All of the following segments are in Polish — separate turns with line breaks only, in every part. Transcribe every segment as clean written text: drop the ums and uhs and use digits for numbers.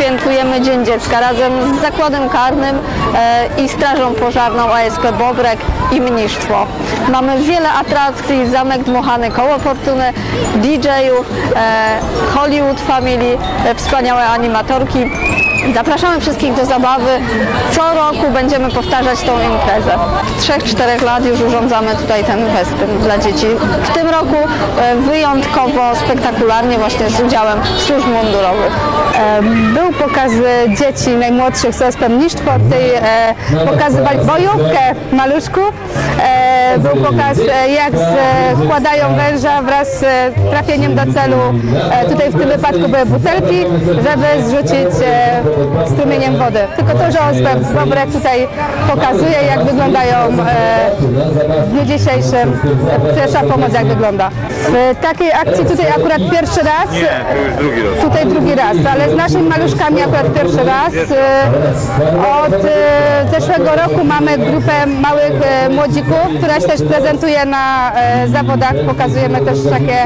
świętujemy Dzień Dziecka razem z Zakładem Karnym i Strażą Pożarną ASP Bobrek i Mnisztwo. Mamy wiele atrakcji, Zamek Dmuchany, Koło Fortuny, DJ-ów, Hollywood Family, wspaniałe animatorki. Zapraszamy wszystkich do zabawy. Co roku będziemy powtarzać tą imprezę. Od 3-4 lat już urządzamy tutaj ten festyn dla dzieci. W tym roku wyjątkowo spektakularnie właśnie z udziałem służb mundurowych.
Był pokaz dzieci najmłodszych z OSP Mnisztwo. Tutaj pokazywali bojówkę maluszków. Był pokaz, jak składają węża wraz z trafieniem do celu. Tutaj w tym wypadku były butelki, żeby zrzucić strumieniem wody. Tylko to, że OSP Bobrek tutaj pokazuje, jak wyglądają w dniu dzisiejszym pierwsza pomoc, jak wygląda. W takiej akcji tutaj akurat pierwszy raz.
Nie, to już drugi raz.
Tutaj drugi raz, ale z naszymi maluszkami akurat pierwszy raz. Od zeszłego roku mamy grupę małych młodzików, która się też prezentuje na zawodach. Pokazujemy też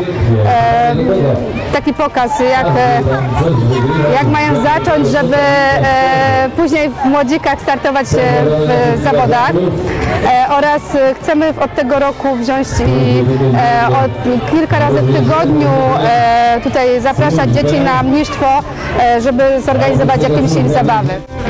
taki pokaz, jak mają zacząć, żeby później w młodzikach startować w zawodach. Oraz chcemy od tego roku wziąć i kilka razy w tygodniu tutaj zapraszać dzieci na mnisztwo, żeby zorganizować jakieś zabawy.